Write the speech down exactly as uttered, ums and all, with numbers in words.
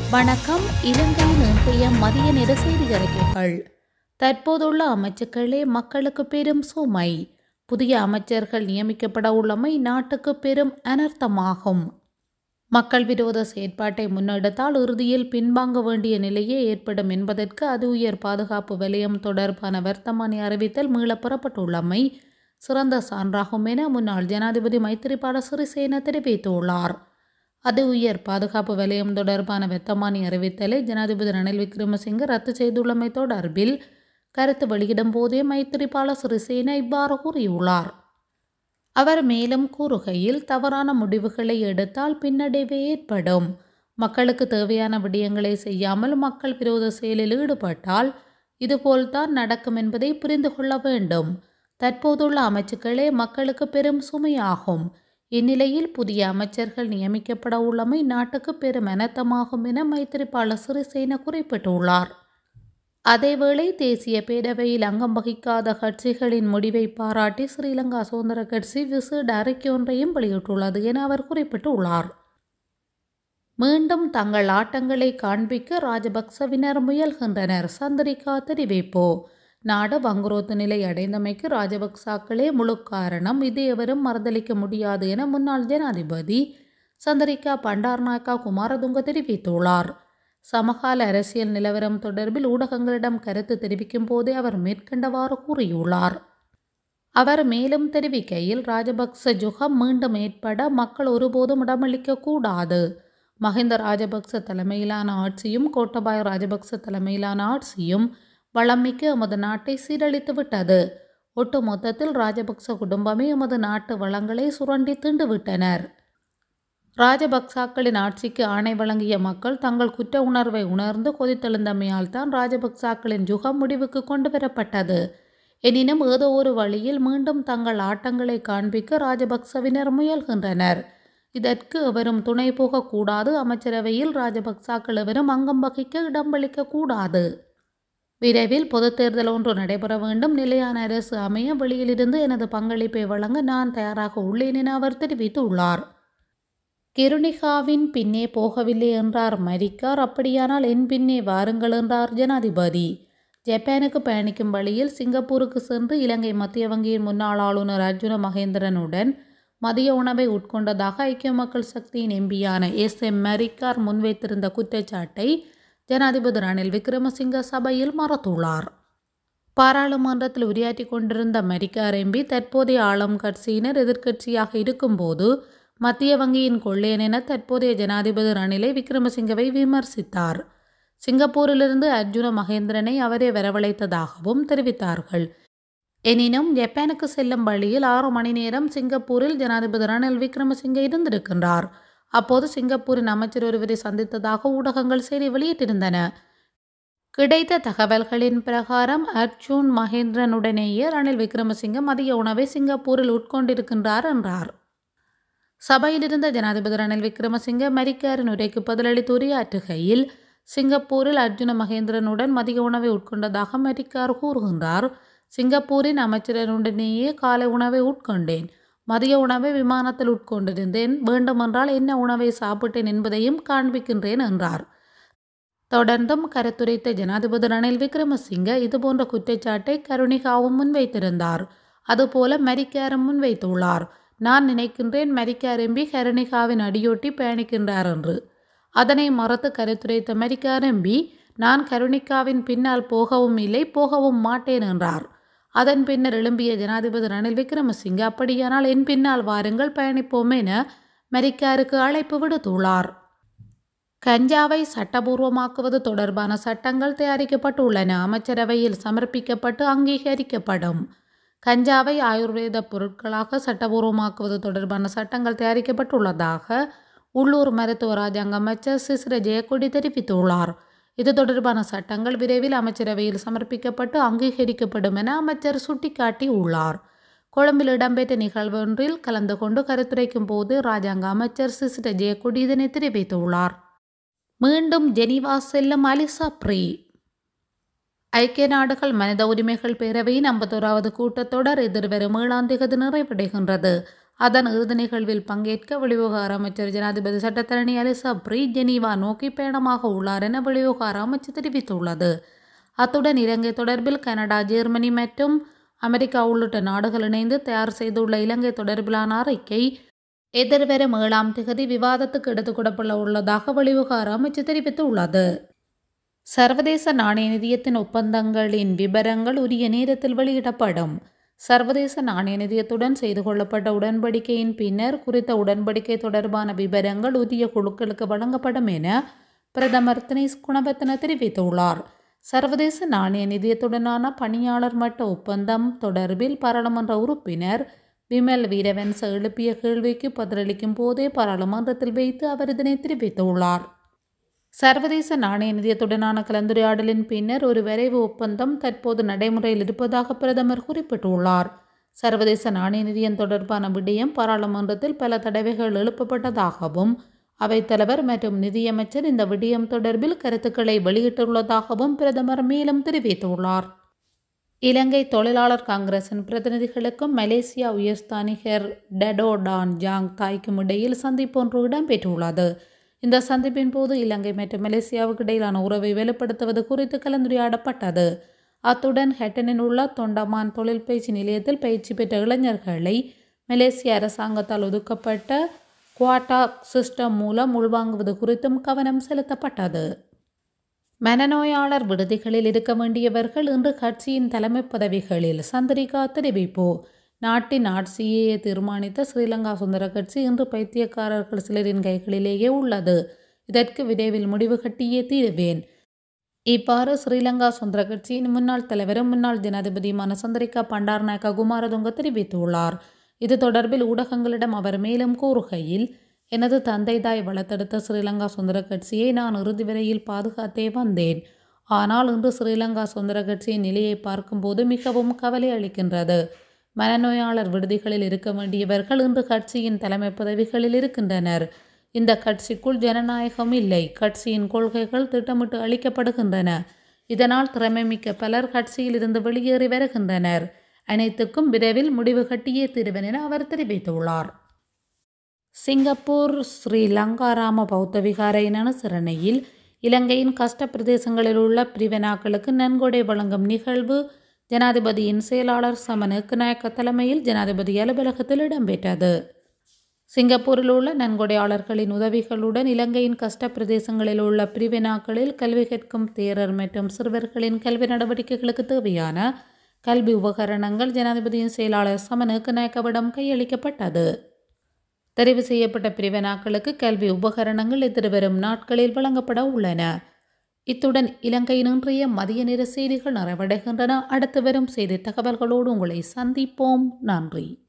வணக்கம். இலங்கையின் இன்றைய மதிய நேர செய்தி அறிக்கைகள். தற்போதுள்ள அமைச்சுக்களே மக்களுக்கு பெரும் சுமை. புதிய அமைச்சர்கள் நியமிக்கப்பட உள்ளமை நாட்டுக்கு பெரும் அனர்த்தமாகும். மக்கள் விரோத செயற்பாட்டை முன்னெடுத்தால் இறுதியில் பின்வாங்க வேண்டிய நிலையே ஏற்படும் என்பதற்கு அது உயர் பாதுகாப்பு வலயம் தொடர்பான வர்த்தமானி அறிவித்தல் மீளப் பெறப்பட்டுள்ளமை சிறந்த சான்றாகும் என முன்னாள் ஜனாதிபதி மைத்திரிபால சிறிசேன தெரிவித்துள்ளார். அது உயர் பாதுகாப்பு வலயம் தொடர்பான வர்த்தமானி அறிவித்தலை ஜனாதிபதி ரணில் விக்ரமசிங்க ரத்து செய்துள்ளமை தொடர்பில் கருத்து வெளியிடும் போதே மைத்திரிபால சிறிசேன இவ்வாறு கூறியுள்ளார். அவர் மேலும் கூறுகையில், தவறான முடிவுகளை எடுத்தால் பின்னடைவே ஏற்படும். மக்களுக்கு தேவையான விடயங்களை செய்யாமல் மக்கள் விரோத செயலில் ஈடுபட்டால் இதுபோல்தான் நடக்கும் என்பதை புரிந்து கொள்ள வேண்டும். தற்போதுள்ள அமைச்சுக்களே மக்களுக்கு பெரும் சுமையாகும். இந்நிலையில் புதிய அமைச்சர்கள் நியமிக்கப்பட உள்ளமை நாட்டுக்கு பெரும் அனர்த்தமாகும் என மைத்திரிபால சிறிசேன குறிப்பிட்டுள்ளார். அதேவேளை தேசிய பேரவையில் அங்கம் வகிக்காத கட்சிகளின் முடிவை பாராட்டி ஸ்ரீலங்கா சுதந்திர கட்சி விசேட அறிக்கை ஒன்றையும் வெளியிட்டுள்ளது என அவர் குறிப்பிட்டுள்ளார். மீண்டும் தங்கள் ஆட்டங்களை காண்பிக்க ராஜபக்சவினர் முயல்கின்றனர். சந்திரிகா தெரிவிப்பு. நாடு வங்குரோத்து நிலை அடைந்தமைக்கு ராஜபக்சாக்களே முழு காரணம். இது எவரும் மறுதளிக்க முடியாது என முன்னாள் ஜனாதிபதி சந்திரிகா பண்டார்நாயக்கா குமாரதுங்க தெரிவித்துள்ளார். சமகால அரசியல் நிலவரம் தொடர்பில் ஊடகங்களிடம் கருத்து தெரிவிக்கும் போதே அவர் மேற்கண்டவாறு கூறியுள்ளார். அவர் மேலும் தெரிவிக்கையில், ராஜபக்ச யுகம் மீண்டும் ஏற்பட மக்கள் ஒருபோதும் இடமளிக்க கூடாது. மஹிந்த ராஜபக்ச தலைமையிலான ஆட்சியும் கோட்டபாய ராஜபக்ச தலைமையிலான ஆட்சியும் வளமிக்க எமது நாட்டை சீரழித்து விட்டது. ஒட்டு மொத்தத்தில் ராஜபக்ச குடும்பமே எமது நாட்டு வளங்களை சுரண்டி திண்டுவிட்டனர். ராஜபக்சாக்களின் ஆட்சிக்கு ஆணை வழங்கிய மக்கள் தங்கள் குற்ற உணர்வை உணர்ந்து கொதித்தெழுந்தமையால் தான் ராஜபக்சாக்களின் யுகம் முடிவுக்கு கொண்டு வரப்பட்டது. எனினும் ஏதோ ஒரு வழியில் மீண்டும் தங்கள் ஆட்டங்களை காண்பிக்க ராஜபக்சவினர் முயல்கின்றனர். இதற்கு எவரும் துணை போகக்கூடாது. அமைச்சரவையில் ராஜபக்சாக்கள் எவரும் அங்கம் வகிக்க இடமளிக்க கூடாது. விரைவில் பொது தேர்தல் ஒன்று நடைபெற வேண்டும். நிலையான அரசு அமைய வெளியிலிருந்து எனது பங்களிப்பை வழங்க நான் தயாராக உள்ளேன் என அவர் தெரிவித்துள்ளார். கிருணிகாவின் பின்னே போகவில்லை என்றார் மரிக்கார். அப்படியானால் என் பின்னே வாருங்கள் என்றார் ஜனாதிபதி. ஜப்பானுக்கு பயணிக்கும் வழியில் சிங்கப்பூருக்கு சென்று இலங்கை மத்திய வங்கியின் முன்னாள் ஆளுநர் அர்ஜுன மகேந்திரனுடன் மதிய உணவை உட்கொண்டதாக ஐக்கிய மக்கள் சக்தியின் எம்பியான எஸ் எம் மரிக்கார் முன்வைத்திருந்த குற்றச்சாட்டை ஜனாதிபதி ரணில் விக்ரமசிங்க சபையில் மறுத்துள்ளார். பாராளுமன்றத்தில் உரையாற்றி கொண்டிருந்த மரிக்கார் எம்பி தற்போதைய ஆளும் கட்சியினர் எதிர்க்கட்சியாக இருக்கும்போது மத்திய வங்கியின் கொள்ளையன் என தற்போதைய ஜனாதிபதி ரணிலை விக்ரமசிங்கவை விமர்சித்தார். சிங்கப்பூரிலிருந்து அர்ஜுன மகேந்திரனை அவரே வரவழைத்ததாகவும் தெரிவித்தார்கள். எனினும் ஜப்பானுக்கு செல்லும் வழியில் ஆறு மணி நேரம் சிங்கப்பூரில் ஜனாதிபதி ரணில் விக்ரமசிங்க இருந்திருக்கின்றார். அப்போது சிங்கப்பூரின் அமைச்சர் ஒருவரை சந்தித்ததாக ஊடகங்கள் செய்தி வெளியிட்டிருந்தன. கிடைத்த தகவல்களின் பிரகாரம் அர்ஜுன் மகேந்திரனுடனேயே ரணில் விக்ரமசிங்க மதிய உணவை சிங்கப்பூரில் உட்கொண்டிருக்கின்றார் என்றார். சபையில் இருந்த ஜனாதிபதி ரணில் விக்ரமசிங்க மரிக்காரின் உரைக்கு பதிலளித்து உரையாற்றுகையில், சிங்கப்பூரில் அர்ஜுன மகேந்திரனுடன் மதிய உணவை உட்கொண்டதாக மரிக்கார் கூறுகின்றார். சிங்கப்பூரின் அமைச்சருடனேயே காலை உணவை உட்கொண்டேன். மதிய உணவை விமானத்தில் உட்கொண்டிருந்தேன். வேண்டுமென்றால் என்ன உணவை சாப்பிட்டேன் என்பதையும் காண்பிக்கின்றேன் என்றார். தொடர்ந்தும் கருத்துரைத்த ஜனாதிபதி ரணில் விக்ரமசிங்க இதுபோன்ற குற்றச்சாட்டை கருணிகாவும் முன்வைத்திருந்தார். அதுபோல மரிக்காரும் முன்வைத்துள்ளார். நான் நினைக்கின்றேன் மரிக்கார் எம்பி கருணிகாவின் அடியொட்டி பயணிக்கின்றார் என்று. அதனை மறுத்து கருத்துரைத்த மரிக்கார் எம்பி, நான் கருணிகாவின் பின்னால் போகவும் இல்லை, போகவும் மாட்டேன் என்றார். அதன் பின்னர் எழும்பிய ஜனாதிபதி ரணில் விக்ரமசிங்க, அப்படியானால் என் பின்னால் வாருங்கள், பயணிப்போம் என மரிக்காருக்கு அழைப்பு விடுத்துள்ளார். கஞ்சாவை சட்டபூர்வமாக்குவது தொடர்பான சட்டங்கள் தயாரிக்கப்பட்டுள்ளன. அமைச்சரவையில் சமர்ப்பிக்கப்பட்டு அங்கீகரிக்கப்படும். கஞ்சாவை ஆயுர்வேத பொருட்களாக சட்டபூர்வமாக்குவது தொடர்பான சட்டங்கள் தயாரிக்கப்பட்டுள்ளதாக உள்ளூர் மருத்துவ ராஜாங்க அமைச்சர் சிசிர ஜெயக்கொடி தெரிவித்துள்ளார். இது தொடர்பான சட்டங்கள் விரைவில் அமைச்சரவையில் சமர்ப்பிக்கப்பட்டு அங்கீகரிக்கப்படும் என அமைச்சர் சுட்டிக்காட்டி உள்ளார். கொழும்பில் இடம்பெற்ற நிகழ்வொன்றில் கலந்து கொண்டு கருத்துரைக்கும் போது ராஜாங்க அமைச்சர் சிசிர ஜெயக்கொடி இதனை தெரிவித்துள்ளார். மீண்டும் ஜெனீவா செல்லும் அலிசா ப்ரீ. ஐக்கிய நாடுகள் மனித உரிமைகள் பேரவையின் ஐம்பத்தோராவது கூட்டத்தொடர் எதிர்வரும் ஏழாம் தேதி நிறைவடைகின்றது. அதன் இறுதி நிகழ்வில் பங்கேற்க வெளிவிவகார அமைச்சர் ஜனாதிபதி சட்டத்தரணி அலிசா ப்ரீ ஜெனீவா நோக்கி பயணமாக உள்ளார் என வெளிவிவகார அமைச்சு தெரிவித்துள்ளது. அத்துடன் இலங்கை தொடர்பில் கனடா, ஜெர்மனி மற்றும் அமெரிக்கா உள்ளிட்ட நாடுகள் இணைந்து தயார் செய்துள்ள இலங்கை தொடர்பிலான அறிக்கை எதிர்வரும் ஏழாம் திகதி விவாதத்துக்கு எடுத்துக் கொள்ளப்பட உள்ளதாக வெளிவிவகார அமைச்சு தெரிவித்துள்ளது. சர்வதேச நாணய நிதியத்தின் ஒப்பந்தங்களின் விபரங்கள் உரிய நேரத்தில் வெளியிடப்படும். சர்வதேச நாணய நிதியத்துடன் செய்து கொள்ளப்பட்ட உடன்படிக்கையின் பின்னர் குறித்த உடன்படிக்கை தொடர்பான விபரங்கள் உரிய குழுக்களுக்கு வழங்கப்படும் என பிரதமர் தினேஷ் குணவர்த்தன தெரிவித்துள்ளார். சர்வதேச நாணய நிதியத்துடனான பணியாளர் மட்ட ஒப்பந்தம் தொடர்பில் பாராளுமன்ற உறுப்பினர் விமல் வீரவன்ச எழுப்பிய கேள்விக்கு பதிலளிக்கும் போதே பாராளுமன்றத்தில் வைத்து அவர் இதனை தெரிவித்துள்ளார். சர்வதேச நாணய நிதியத்துடனான கலந்துரையாடலின் பின்னர் ஒரு வரைவு ஒப்பந்தம் தற்போது நடைமுறையில் இருப்பதாக பிரதமர் குறிப்பிட்டுள்ளார். சர்வதேச நாணய நிதியம் தொடர்பான விடயம் பாராளுமன்றத்தில் பல தடவைகள் எழுப்பப்பட்டதாகவும் அவைத்தலைவர் மற்றும் நிதியமைச்சர் இந்த விடயம் தொடர்பில் கருத்துக்களை வெளியிட்டுள்ளதாகவும் பிரதமர் மேலும் தெரிவித்துள்ளார். இலங்கை தொழிலாளர் காங்கிரசின் பிரதிநிதிகளுக்கும் மலேசியா உயர்ஸ்தானிகர் டடோ டான் ஜாங் தாய்க்கும் இடையில் சந்திப்பு ஒன்று இடம்பெற்றுள்ளது. இந்த சந்திப்பின் போது இலங்கை மற்றும் மலேசியாவுக்கு இடையிலான உறவை வெளிப்படுத்துவது குறித்து கலந்துரையாடப்பட்டது. அத்துடன் ஹெட்டனில் உள்ள தொண்டமான் தொழில் பயிற்சி நிலையத்தில் பயிற்சி பெற்ற இளைஞர்களை மலேசிய அரசாங்கத்தால் ஒதுக்கப்பட்ட குவாட்டா சிஸ்டம் மூலம் உள்வாங்குவது குறித்தும் கவனம் செலுத்தப்பட்டது. மனநோயாளர் விடுதிகளில் இருக்க வேண்டியவர்கள் இன்று கட்சியின் தலைமை பதவிகளில் சந்திரிகா தெரிவிப்பு. நாட்டின் ஆட்சியை தீர்மானித்த ஸ்ரீலங்கா சுதந்திர கட்சி இன்று பைத்தியக்காரர்கள் சிலரின் கைகளிலேயே உள்ளது. இதற்கு விரைவில் முடிவு கட்டியே தீருவேன். இவ்வாறு ஸ்ரீலங்கா சுதந்திர கட்சியின் முன்னாள் தலைவரும் முன்னாள் ஜனாதிபதியுமான சந்திரிகா பண்டாரநாயக்க குமாரதுங்க தெரிவித்துள்ளார். இது தொடர்பில் ஊடகங்களிடம் அவர் மேலும் கூறுகையில், எனது தந்தை தாய் வளர்த்தெடுத்த ஸ்ரீலங்கா சுதந்திர கட்சியை நான் இறுதி வரையில் பாதுகாத்தே வந்தேன். ஆனால் இன்று ஸ்ரீலங்கா சுதந்திர கட்சியின் நிலையை பார்க்கும்போது மிகவும் கவலை அளிக்கின்றது. மனநோயாளர் விடுதிகளில் இருக்க வேண்டியவர்கள் இன்று கட்சியின் தலைமை பதவிகளில் இருக்கின்றனர். இந்த கட்சிக்குள் ஜனநாயகம் இல்லை. கட்சியின் கொள்கைகள் திட்டமிட்டு அளிக்கப்படுகின்றன. இதனால் திறமைமிக்க பலர் கட்சியில் இருந்து வெளியேறி வருகின்றனர். அனைத்துக்கும் விரைவில் முடிவு கட்டியே தீருவேன் என அவர் தெரிவித்துள்ளார். சிங்கப்பூர் ஸ்ரீலங்கா ராம பௌத்த விகாரையின் அனுசரணையில் இலங்கையின் கஷ்ட பிரதேசங்களில் உள்ள பிரிவினாக்களுக்கு நன்கொடை வழங்கும் நிகழ்வு ஜனாதிபதியின் செயலாளர் சமன் ஏக்கநாயக்க தலைமையில் ஜனாதிபதி அலுவலகத்தில் இடம்பெற்றது. சிங்கப்பூரில் உள்ள நன்கொடையாளர்களின் உதவிகளுடன் இலங்கையின் கஷ்ட பிரதேசங்களில் உள்ள பிரிவினாக்களில் கல்வி கற்கும் தேரர் மற்றும் சிறுவர்களின் கல்வி நடவடிக்கைகளுக்கு தேவையான கல்வி உபகரணங்கள் ஜனாதிபதியின் செயலாளர் சமன் ஏக்கநாயக்கவிடம் கையளிக்கப்பட்டது. தெரிவு செய்யப்பட்ட பிரிவினாக்களுக்கு கல்வி உபகரணங்கள் எதிர்வரும் நாட்களில் வழங்கப்பட உள்ளன. இத்துடன் இலங்கையின் இன்றைய மதிய நேர செய்திகள் நிறைவடைகின்றன. அடுத்து வரும் செய்தி தகவல்களோடு உங்களை சந்திப்போம். நன்றி.